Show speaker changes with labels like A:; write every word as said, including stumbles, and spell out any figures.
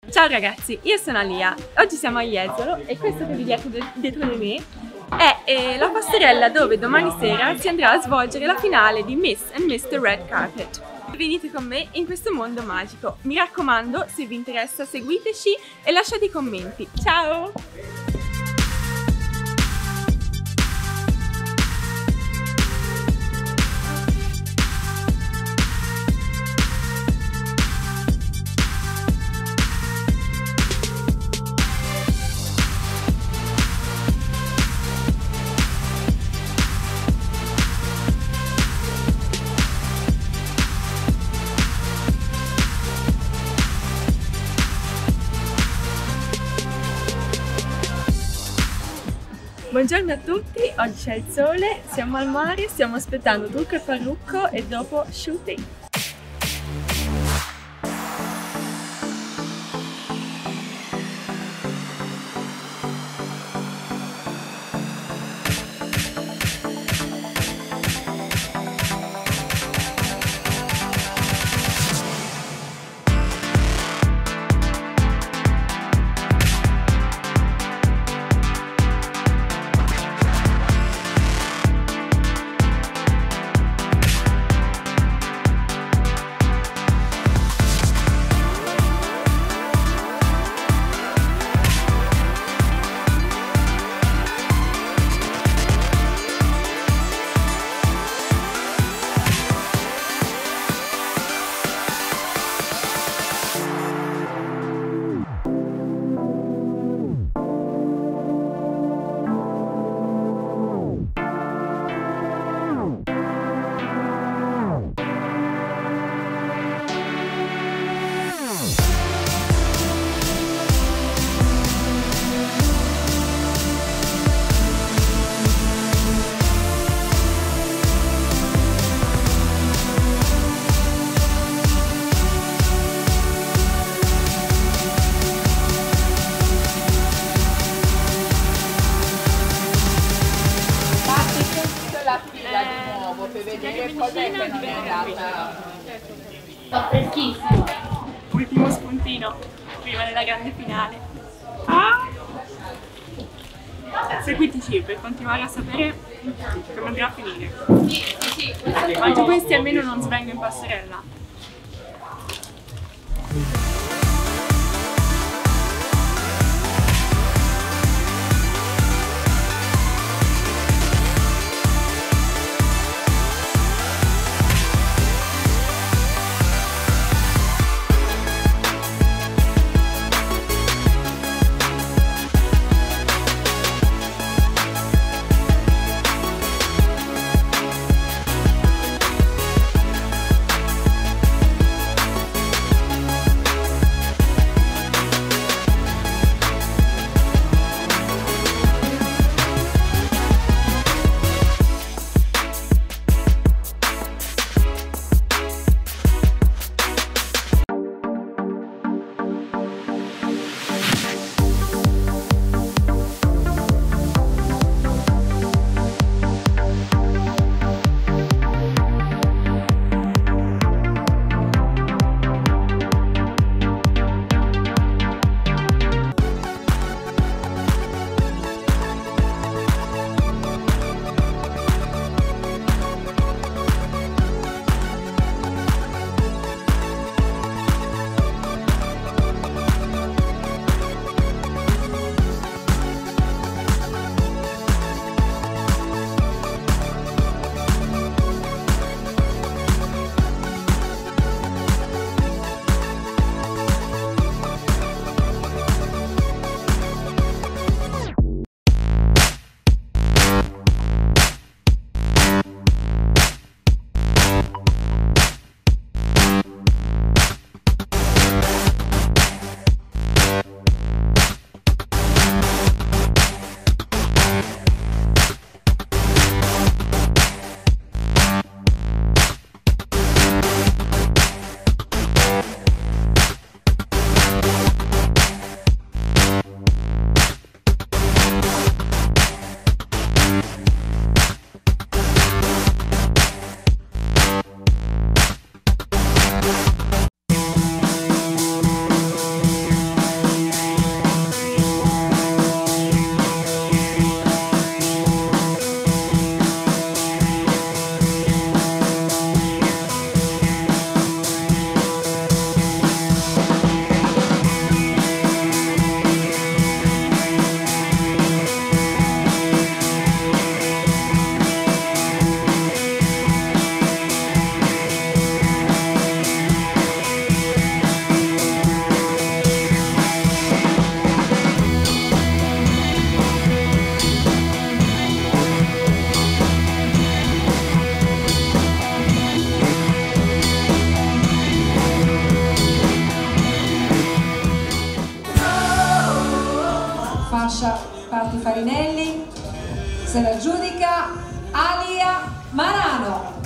A: Ciao ragazzi, io sono Alia, oggi siamo a Jesolo e questo che vedete dietro di me è eh, la passerella dove domani sera si andrà a svolgere la finale di Miss and mister Red Carpet. Venite con me in questo mondo magico, mi raccomando, se vi interessa seguiteci e lasciate i commenti. Ciao! Buongiorno a tutti, oggi c'è il sole, siamo al mare, stiamo aspettando trucco e parrucco e dopo shooting.
B: Di nuovo per vedere cos'è che non è andata.
A: Sta freschissimo. Ultimo spuntino prima della grande finale. Ah! Seguiteci per continuare a sapere come andrà a finire. Quanto questi almeno non svengono in passerella.
C: Masha Patti Farinelli, se la giudica Alia Marano.